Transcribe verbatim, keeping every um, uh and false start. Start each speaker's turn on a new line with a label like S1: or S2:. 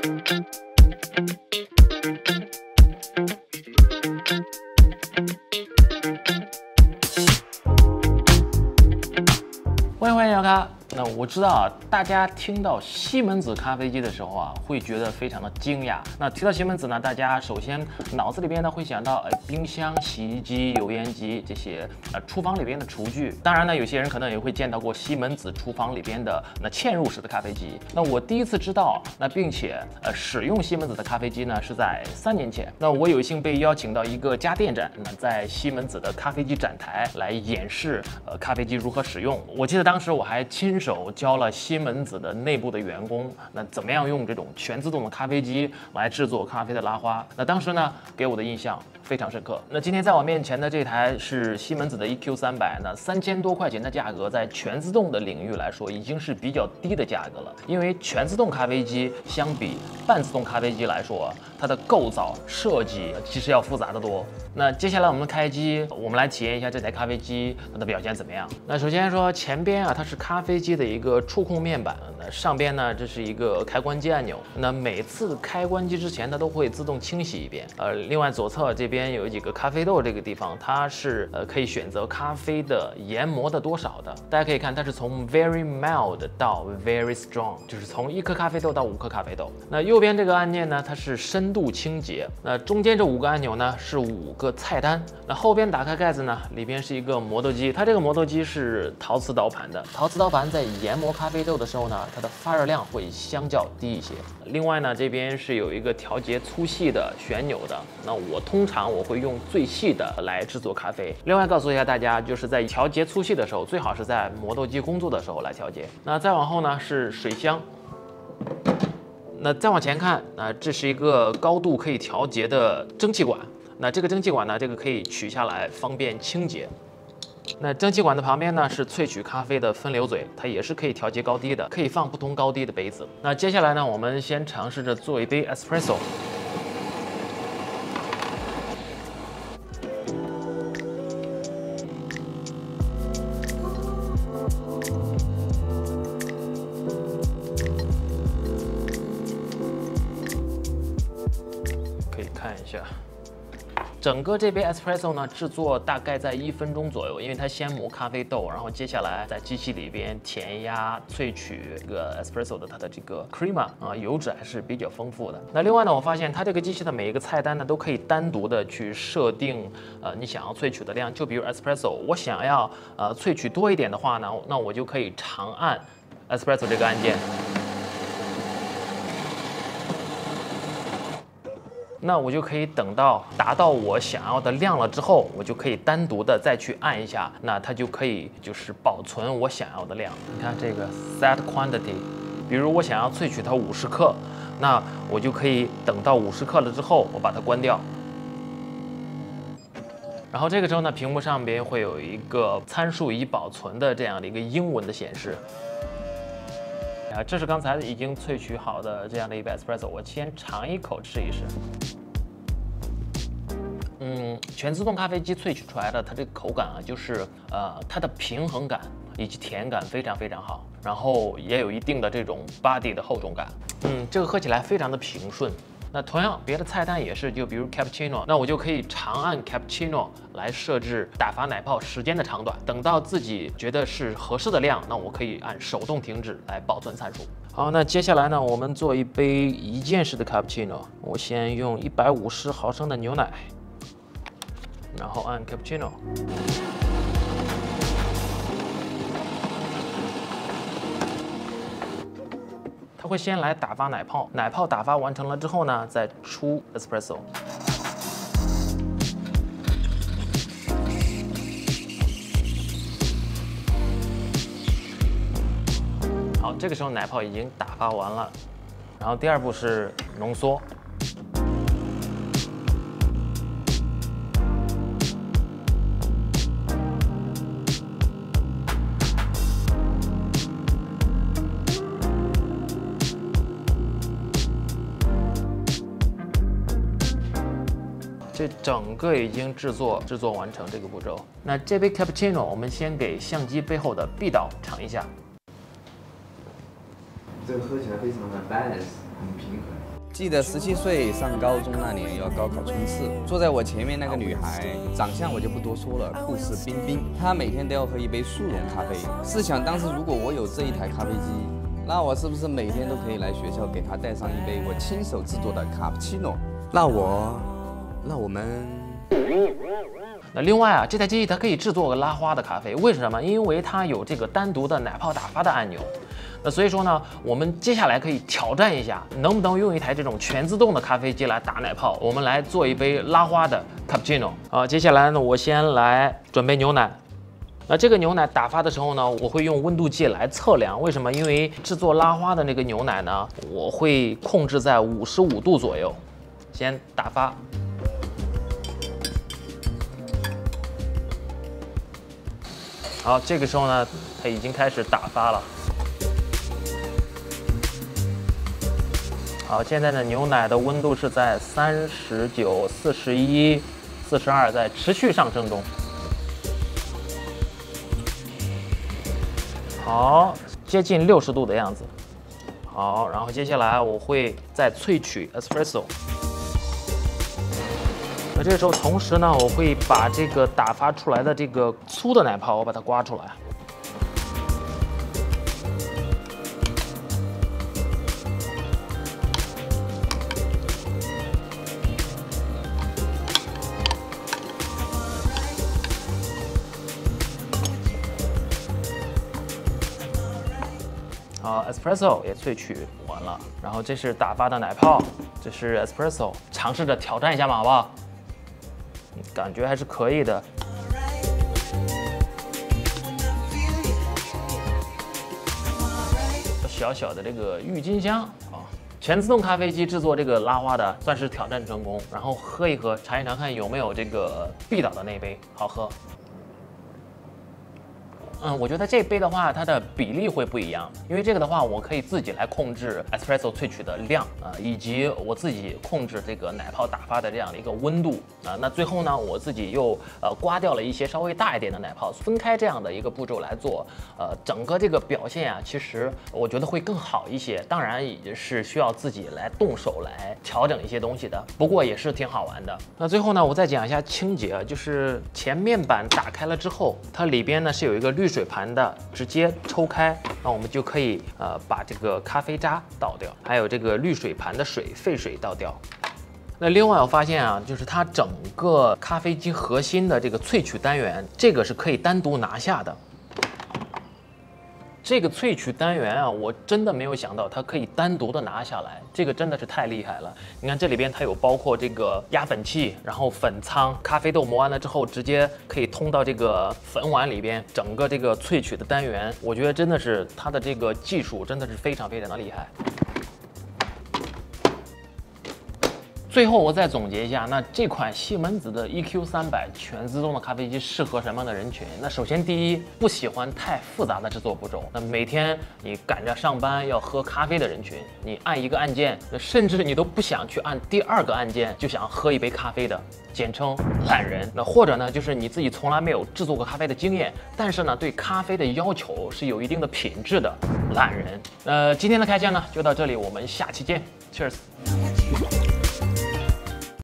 S1: 欢迎欢迎小咖。那我知道啊，大家听到西门子咖啡机的时候啊，会觉得非常的惊讶。那提到西门子呢，大家首先脑子里边呢会想到，呃，冰箱、洗衣机、油烟机这些呃厨房里边的厨具。当然呢，有些人可能也会见到过西门子厨房里边的那嵌入式的咖啡机。那我第一次知道，那并且呃使用西门子的咖啡机呢，是在三年前。那我有幸被邀请到一个家电展，那在西门子的咖啡机展台来演示呃咖啡机如何使用。我记得当时我还亲手教了西门子的内部的员工，那怎么样用这种全自动的咖啡机来制作咖啡的拉花。那当时呢，给我的印象非常深刻。那今天在我面前的这台是西门子的 E Q 三百，那三千多块钱的价格，在全自动的领域来说，已经是比较低的价格了。因为全自动咖啡机相比半自动咖啡机来说，它的构造设计其实要复杂得多。那接下来我们开机，我们来体验一下这台咖啡机它的表现怎么样。那首先说前边啊，它是咖啡机的一个触控面板，那上边呢，这是一个开关机按钮。那每次开关机之前，它都会自动清洗一遍。呃，另外左侧这边有几个咖啡豆，这个地方它是呃可以选择咖啡的研磨的多少的。大家可以看，它是从 very mild 到 very strong， 就是从一颗咖啡豆到五颗咖啡豆。那右边这个按键呢，它是深度清洁。那中间这五个按钮呢，是五个菜单。那后边打开盖子呢，里边是一个磨豆机，它这个磨豆机是陶瓷刀盘的。陶瓷刀盘在研磨咖啡豆的时候呢，它的发热量会相较低一些。另外呢，这边是有一个调节粗细的旋钮的。那我通常我会用最细的来制作咖啡。另外告诉一下大家，就是在调节粗细的时候，最好是在磨豆机工作的时候来调节。那再往后呢是水箱。那再往前看，啊、呃，这是一个高度可以调节的蒸汽管。那这个蒸汽管呢，这个可以取下来方便清洁。那蒸汽管的旁边呢是萃取咖啡的分流嘴，它也是可以调节高低的，可以放不同高低的杯子。那接下来呢，我们先尝试着做一杯 espresso。可以看一下。整个这杯 espresso 呢，制作大概在一分钟左右，因为它先磨咖啡豆，然后接下来在机器里边填压萃取这个 espresso 的它的这个 crema 啊，油脂还是比较丰富的。那另外呢，我发现它这个机器的每一个菜单呢，都可以单独的去设定呃你想要萃取的量。就比如 espresso， 我想要呃萃取多一点的话呢，那我就可以长按 espresso 这个按键。那我就可以等到达到我想要的量了之后，我就可以单独的再去按一下，那它就可以就是保存我想要的量。你看这个 set quantity， 比如我想要萃取它五十克，那我就可以等到五十克了之后，我把它关掉。然后这个时候呢，屏幕上边会有一个参数已保存的这样的一个英文的显示。啊，这是刚才已经萃取好的这样的一杯 espresso， 我先尝一口试一试。嗯，全自动咖啡机萃取出来的它这个口感啊，就是呃它的平衡感以及甜感非常非常好，然后也有一定的这种 body 的厚重感。嗯，这个喝起来非常的平顺。那同样别的菜单也是，就比如 cappuccino， 那我就可以长按 cappuccino 来设置打发奶泡时间的长短，等到自己觉得是合适的量，那我可以按手动停止来保存参数。好，那接下来呢，我们做一杯一键式的 cappuccino， 我先用一百五十毫升的牛奶，然后按 cappuccino。它会先来打发奶泡，奶泡打发完成了之后呢，再出 espresso。好，这个时候奶泡已经打发完了，然后第二步是浓缩。这整个已经制作制作完成这个步骤。那这杯 cappuccino 我们先给相机背后的 B 岛尝一下。
S2: 这个喝起来非常的 balance， 很平衡。 记得十七岁上高中那年要高考冲刺，坐在我前面那个女孩，长相我就不多说了，酷似冰冰。她每天都要喝一杯速溶咖啡。试想当时如果我有这一台咖啡机，那我是不是每天都可以来学校给她带上一杯我亲手制作的卡布奇诺？那我，那我们。
S1: 那另外啊，这台机器它可以制作个拉花的咖啡，为什么？因为它有这个单独的奶泡打发的按钮。那所以说呢，我们接下来可以挑战一下，能不能用一台这种全自动的咖啡机来打奶泡，我们来做一杯拉花的 cappuccino。啊，接下来呢，我先来准备牛奶。那这个牛奶打发的时候呢，我会用温度计来测量。为什么？因为制作拉花的那个牛奶呢，我会控制在五十五度左右，先打发。 好，这个时候呢，它已经开始打发了。好，现在的牛奶的温度是在三十九、四十一、四十二，在持续上升中。好，接近六十度的样子。好，然后接下来我会再萃取 espresso。 那这个时候，同时呢，我会把这个打发出来的这个粗的奶泡，我把它刮出来。好 ，espresso 也萃取完了，然后这是打发的奶泡，这是 espresso， 尝试着挑战一下嘛，好不好？ 感觉还是可以的。小小的这个郁金香啊，全自动咖啡机制作这个拉花的，算是挑战成功。然后喝一喝，尝一尝看有没有这个碧岛的那杯好喝。 嗯，我觉得这杯的话，它的比例会不一样，因为这个的话，我可以自己来控制 espresso 萃取的量啊、呃，以及我自己控制这个奶泡打发的这样的一个温度啊、呃。那最后呢，我自己又呃刮掉了一些稍微大一点的奶泡，分开这样的一个步骤来做，呃，整个这个表现啊，其实我觉得会更好一些。当然也是需要自己来动手来调整一些东西的，不过也是挺好玩的。那最后呢，我再讲一下清洁，就是前面板打开了之后，它里边呢是有一个滤水盘的，直接抽开，那我们就可以呃把这个咖啡渣倒掉，还有这个滤水盘的水废水倒掉。那另外我发现啊，就是它整个咖啡机核心的这个萃取单元，这个是可以单独拿下的。这个萃取单元啊，我真的没有想到它可以单独的拿下来，这个真的是太厉害了。你看这里边它有包括这个压粉器，然后粉仓，咖啡豆磨完了之后，直接可以通到这个粉碗里边，整个这个萃取的单元，我觉得真的是它的这个技术真的是非常非常的厉害。最后我再总结一下，那这款西门子的 E Q 三百全自动的咖啡机适合什么样的人群？那首先第一，不喜欢太复杂的制作步骤，那每天你赶着上班要喝咖啡的人群，你按一个按键，甚至你都不想去按第二个按键，就想喝一杯咖啡的，简称懒人。那或者呢，就是你自己从来没有制作过咖啡的经验，但是呢对咖啡的要求是有一定的品质的懒人。呃，今天的开箱呢就到这里，我们下期见 ，Cheers。